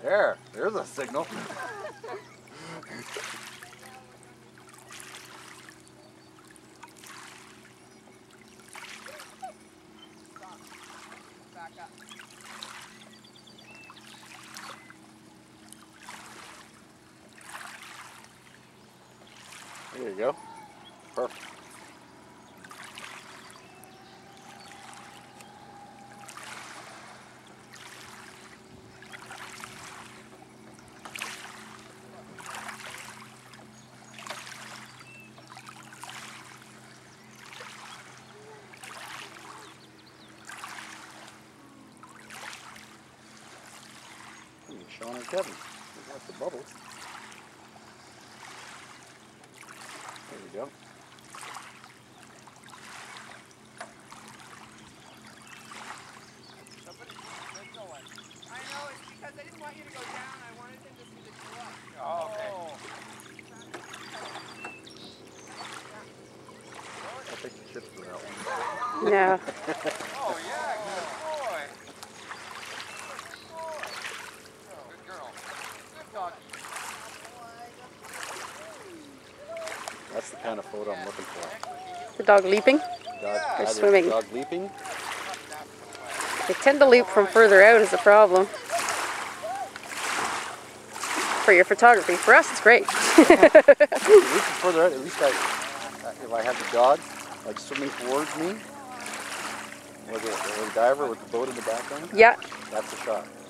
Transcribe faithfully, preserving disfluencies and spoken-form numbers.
There, there's a signal. Back up. There you go. Perfect. Sean and Kevin. We got the bubbles. There you go. I know, it's because I didn't want you to go down. I wanted him to see that you up. Oh, okay. I think the chips for that one. Yeah. Oh, yeah, good boy. Good girl. Good doggy. That's the kind of photo I'm looking for. The dog leaping. Dog, Or either swimming. Dog leaping. They tend to leap from further out is the problem. For your photography. For us, it's great. Leaping further out, at least I, if I have the dog like swimming towards me, with a, with a diver with the boat in the background, Yeah. that's a shot.